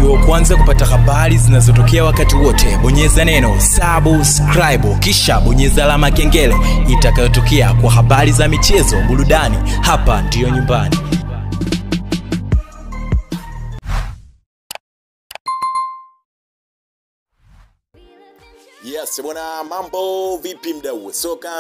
wa kwanza kupata habari zinazotokea wakati wote, bonyeza neno subscribe kisha bonyeza alama kengele itakayotokea kwa habari za michezo, burudani. Hapa ndiyo nyumbani. Yes, bwana, mambo vipi mdau soka?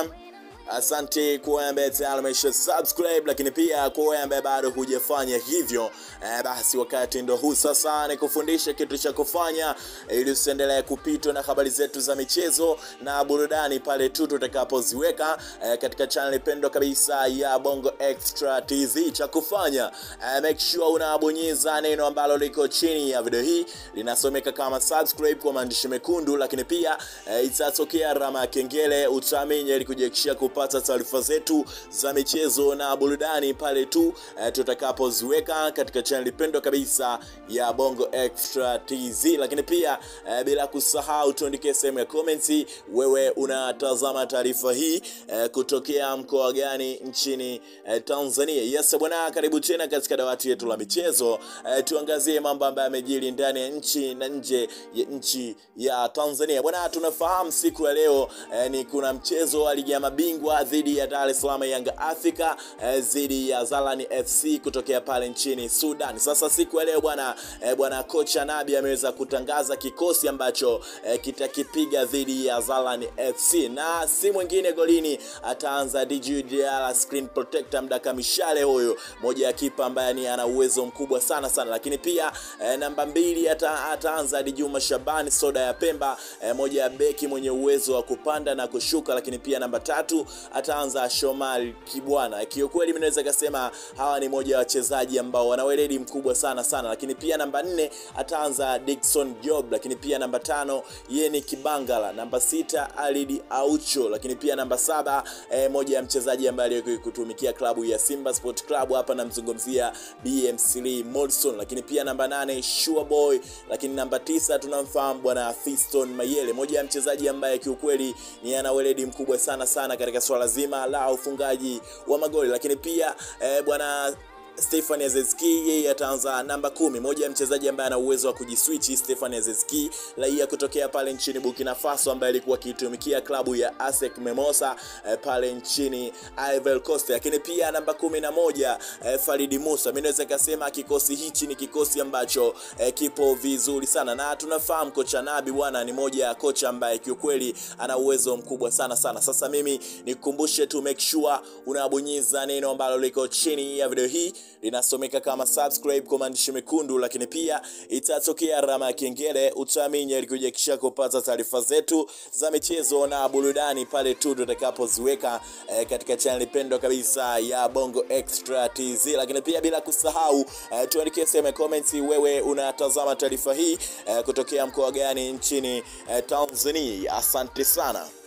Asante kwa ambaye tayari umesha subscribe, lakini pia kwa ambaye bado hujafanya hivyo, basi wakati ndo huu sasa nikufundisha kitu cha kufanya ili usiendelee kupitwa na habari zetu za michezo na burudani pale tu tutakapoziweka katika channel pendwa kabisa ya Bongo Extra TV. Cha kufanya, make sure unabonyeza neno ambalo liko chini ya video hii linasomeka kama subscribe kwa maandishi mekundu, lakini pia itatokea alama ya kengele, utaminya ili kujihakikishia kupata taarifa zetu za michezo na burudani pale tu tutakapoziweka katika channel pendwa kabisa ya Bongo Extra TV. Lakini pia bila kusahau tuandike sehemu ya comments wewe unatazama taarifa hii kutokea mkoa gani nchini Tanzania. Yes bwana, karibu tena katika dawati yetu la michezo. Tuangazie mambo ambayo yamejiri ndani ya nchi na nje ya nchi ya Tanzania. Bwana, tunafahamu siku ya leo ni kuna mchezo wa ligi ya mabingwa dhidi ya Dar es Salaam Yanga Africa dhidi ya ZALAN FC kutokea pale nchini Sudan. Sasa siku ya leo bwana Kocha NABI ameweza kutangaza kikosi ambacho kitakipiga dhidi ya ZALAN FC, na si mwingine golini ataanza Dhidi screen protector mdaka mishale huyo, moja ya kipa ambaye ni ana uwezo mkubwa sana, lakini pia namba 2 ataanza Dhidi Shabani soda ya Pemba, moja ya beki mwenye uwezo wa kupanda na kushuka, lakini pia namba 3 ataanza Shomari Kibwana. Kiukweli mimi naweza kusema hawa ni moja ya wachezaji ambao wana weledi mkubwa sana, lakini pia namba 4 ataanza Dickson Job, lakini pia namba 5 Yeni Kibangala, namba 6 Alidi Aucho, lakini pia namba 7 moja ya mchezaji ambaye alikuwa kutumikia klabu ya Simba Sport Club, hapa namzungumzia BMC Molson, lakini pia namba 8 Sure Boy, lakini namba 9 tunamfahamu bwana Fiston Mayele, moja ya mchezaji ambaye kiukweli ni ana weledi mkubwa sana katika swala zima la ufungaji wa magoli, lakini pia bwana Stefan Azeski yeye ataanza namba 10, moja ya mchezaji ambaye ana uwezo wa kujiswitch. Stefan Azeski raia kutokea pale nchini Burkina Faso ambaye alikuwa akitumikia klabu ya ASEC Mimosa pale nchini Ivory Coast, lakini pia namba 11 Faridi Musa. Mimi naweza kusema kikosi hichi ni kikosi ambacho kipo vizuri sana, na tunafahamu kocha NABI bwana ni moja ya kocha ambaye kiukweli ana uwezo mkubwa sana. Sasa mimi nikukumbushe tu, make sure unabonyeza neno ambalo liko chini ya video hii linasomeka kama subscribe kwa maandishi mekundu, lakini pia itatokea alama ya kengele, utaminya ili kujihakikishia kupata taarifa zetu za michezo na burudani pale tu tutakapoziweka katika channel pendwa kabisa ya Bongo Extra TV. Lakini pia bila kusahau tuandikie sehemu ya comments wewe unatazama taarifa hii kutokea mkoa gani nchini Tanzania. Asante sana.